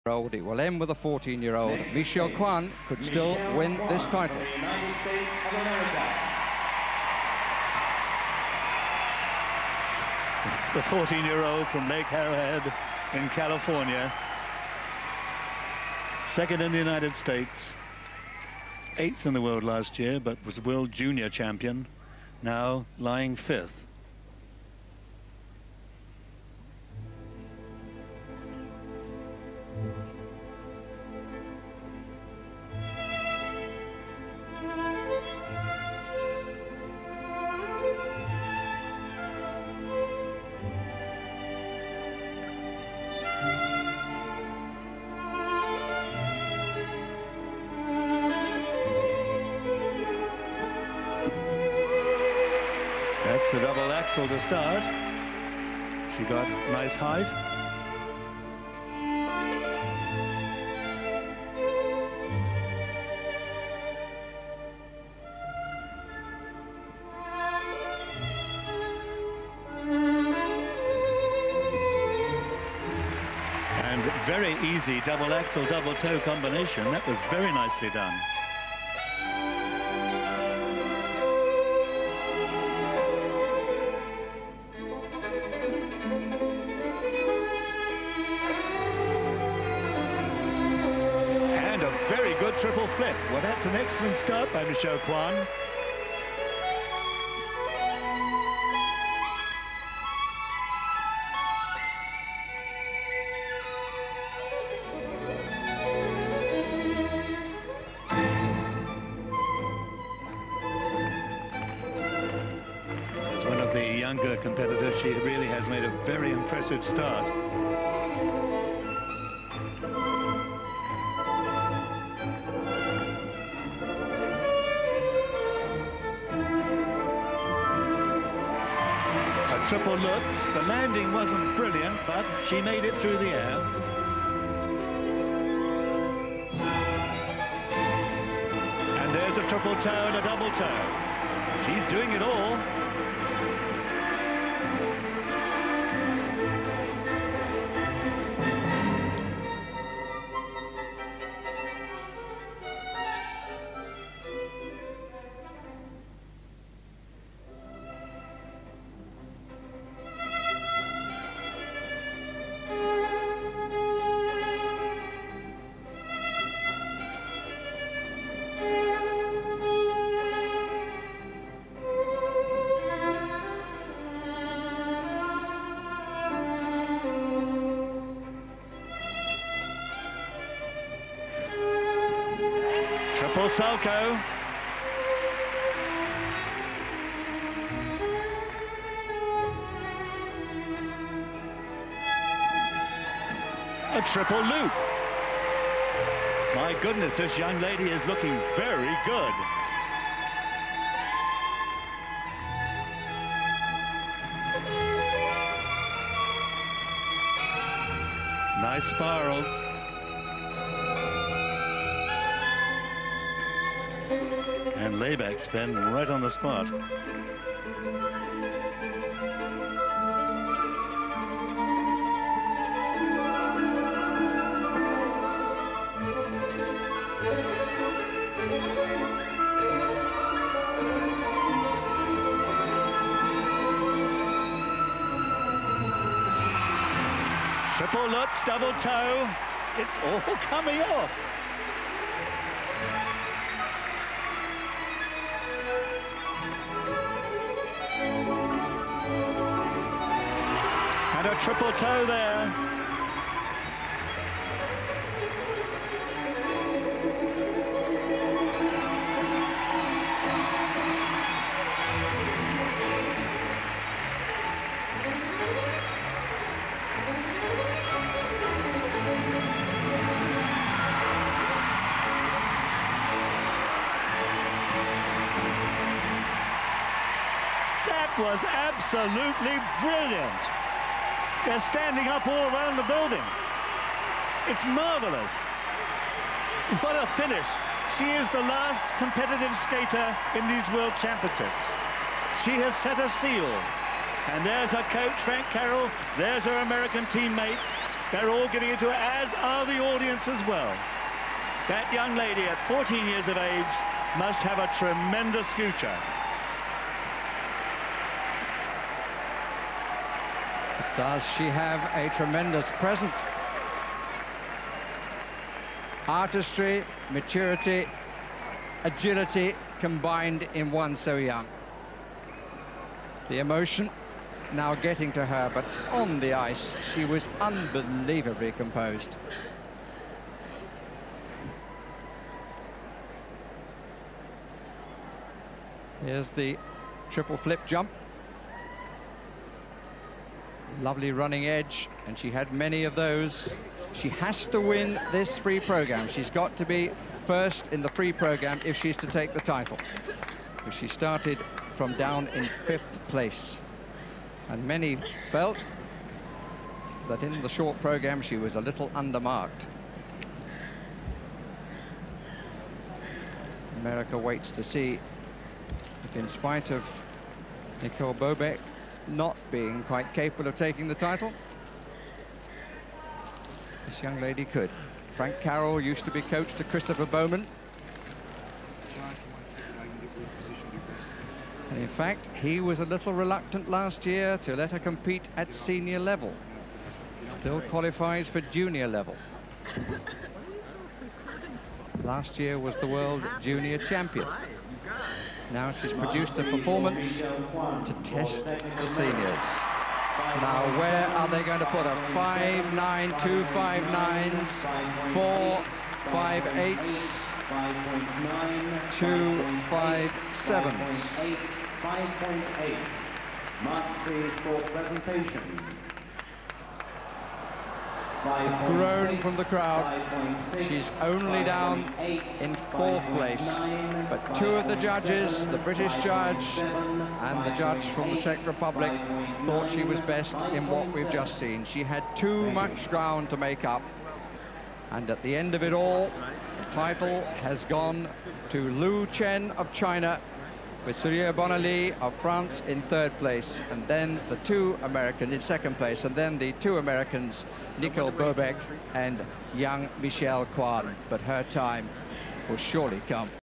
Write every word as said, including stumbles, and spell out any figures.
Old. It will end with a fourteen-year-old. Michelle Kwan could still Michelle win Kwan this title. from the United States of America. The fourteen-year-old from Lake Arrowhead in California. Second in the United States. Eighth in the world last year, but was world junior champion. Now lying fifth. That's the double axel to start. She got nice height. And very easy double axel, double toe combination. That was very nicely done. Very good triple flip. Well, that's an excellent start by Michelle Kwan. As one of the younger competitors, she really has made a very impressive start. Triple looks. The landing wasn't brilliant, but she made it through the air. And there's a triple toe and a double toe. She's doing it all. Triple Salchow. A triple loop. My goodness, this young lady is looking very good. Nice spirals. And layback spin right on the spot. Triple lutz, double toe. It's all coming off. And a triple toe there. That was absolutely brilliant. They're standing up all around the building. It's marvelous. What a finish. She is the last competitive skater in these World Championships. She has set a seal. And there's her coach, Frank Carroll. There's her American teammates. They're all getting into it, as are the audience as well. That young lady at fourteen years of age must have a tremendous future. Does she have a tremendous present? Artistry, maturity, agility combined in one so young. The emotion now getting to her, but on the ice she was unbelievably composed. Here's the triple flip jump. Lovely running edge, and she had many of those. She has to win this free program. She's got to be first in the free program if she's to take the title. Because she started from down in fifth place. And many felt that in the short program she was a little undermarked. America waits to see if, in spite of Nicole Bobek not being quite capable of taking the title, this young lady could. Frank Carroll used to be coach to Christopher Bowman. And in fact, he was a little reluctant last year to let her compete at senior level. Still qualifies for junior level. Last year was the world junior champion. Now she's produced a performance to test the seniors. Now where are they going to put her? Five, nine, two, five, nines, four, five, eights, two, five, sevens. five point eight. Mark three for presentation. A groan from the crowd. She's only down in fourth place, but two of the judges, the British judge and the judge from the Czech Republic, thought she was best in what we've just seen. She had too much ground to make up, and at the end of it all, the title has gone to Lu Chen of China, with Surya Bonali of France in third place, and then the two Americans in second place, and then the two Americans, Nicole Bobek and young Michelle Kwan. But her time will surely come.